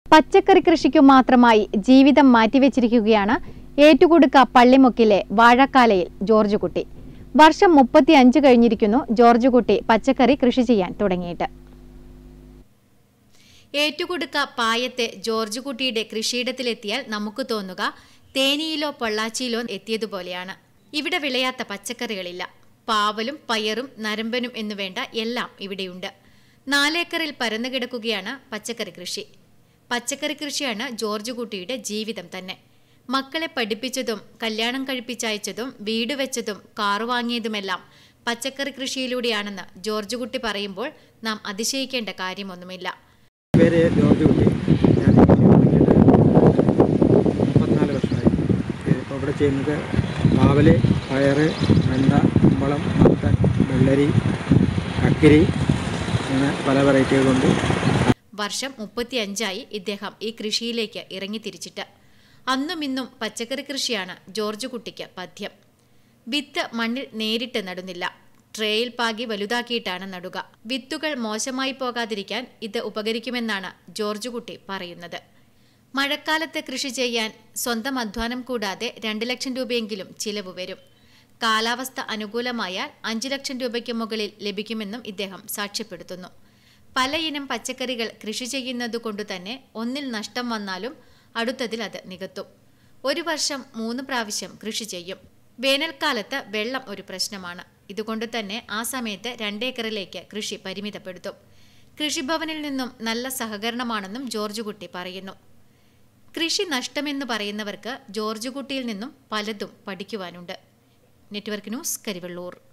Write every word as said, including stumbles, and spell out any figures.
പച്ചക്കറി കൃഷിക്കു മാത്രമായി ജീവിതം മാറ്റിവെച്ചിരിക്കുകയാണ് ഏറ്റുകുടുക്ക പള്ളിമുക്കിലെ വാഴക്കാലയിൽ ജോർജ് കുട്ടി. വർഷം മുപ്പത്തിയഞ്ച് കഴിഞ്ഞിരിക്കുന്നു ജോർജ് കുട്ടി പച്ചക്കറി കൃഷി ചെയ്യാൻ തുടങ്ങിയിട്ട്. ഏറ്റുകുടുക്ക പായത്തെ ജോർജ് കുട്ടിയുടെ കൃഷിയിടത്തിലെത്തിയാൽ നമുക്ക് തോന്നുക തേനിയിലോ പൊള്ളാച്ചിയിലോ എത്തിയതുപോലെയാണ്. ഇവിടെ വിളയാത്ത പച്ചക്കറികളില്ല. പാവലും പയറും നരമ്പനും എന്നുവേണ്ട എല്ലാം ഇവിടെയുണ്ട്. നാലേക്കറിൽ പരന്നു കിടക്കുകയാണ് പച്ചക്കറി കൃഷി. പച്ചക്കറി കൃഷിയാണ് ജോർജ് കുട്ടിയുടെ ജീവിതം തന്നെ. മക്കളെ പഠിപ്പിച്ചതും കല്യാണം കഴിപ്പിച്ചയച്ചതും വീട് വെച്ചതും കാറു വാങ്ങിയതുമെല്ലാം പച്ചക്കറി കൃഷിയിലൂടെയാണെന്ന് ജോർജ് കുട്ടി പറയുമ്പോൾ നാം അതിശയിക്കേണ്ട കാര്യമൊന്നുമില്ല. പേര് ജോർജ് കുട്ടി. ഞാൻ മുപ്പത്തിനാല് വർഷമായി. ഇപ്പോൾ ഇവിടെ ചെയ്യുന്നത് പാവല്, പയറ്, വെണ്ട, കുമ്പളം, മത്തൻ, വെള്ളരി, കക്കിരി, അങ്ങനെ പല വെറൈറ്റികളുണ്ട്. വർഷം മുപ്പത്തിയഞ്ചായി ഇദ്ദേഹം ഈ കൃഷിയിലേക്ക് ഇറങ്ങിത്തിരിച്ചിട്ട്. അന്നും ഇന്നും പച്ചക്കറി കൃഷിയാണ് ജോർജ് കുട്ടിക്ക് പഥ്യം. വിത്ത് മണ്ണിൽ നേരിട്ട് നടുന്നില്ല, ട്രേയിൽ പാകി വലുതാക്കിയിട്ടാണ് നടുക. വിത്തുകൾ മോശമായി പോകാതിരിക്കാൻ ഇത് ഉപകരിക്കുമെന്നാണ് ജോർജ് കുട്ടി പറയുന്നത്. മഴക്കാലത്ത് കൃഷി ചെയ്യാൻ സ്വന്തം അധ്വാനം കൂടാതെ രണ്ട് ലക്ഷം രൂപയെങ്കിലും ചിലവ് വരും. കാലാവസ്ഥ അനുകൂലമായാൽ അഞ്ചു ലക്ഷം രൂപയ്ക്ക് മുകളിൽ ലഭിക്കുമെന്നും ഇദ്ദേഹം സാക്ഷ്യപ്പെടുത്തുന്നു. പലയിനം പച്ചക്കറികൾ കൃഷി ചെയ്യുന്നതുകൊണ്ടു തന്നെ ഒന്നിൽ നഷ്ടം വന്നാലും അടുത്തതിൽ അത് നികത്തും. ഒരു വർഷം മൂന്ന് പ്രാവശ്യം കൃഷി ചെയ്യും. വേനൽക്കാലത്ത് വെള്ളം ഒരു പ്രശ്നമാണ്. ഇതുകൊണ്ട് തന്നെ ആ സമയത്ത് രണ്ടേക്കറിലേക്ക് കൃഷി പരിമിതപ്പെടുത്തും. കൃഷിഭവനിൽ നിന്നും നല്ല സഹകരണമാണെന്നും ജോർജ് കുട്ടി പറയുന്നു. കൃഷി നഷ്ടമെന്ന് പറയുന്നവർക്ക് ജോർജ് കുട്ടിയിൽ നിന്നും പലതും പഠിക്കുവാനുണ്ട്. Network news, Karivellur.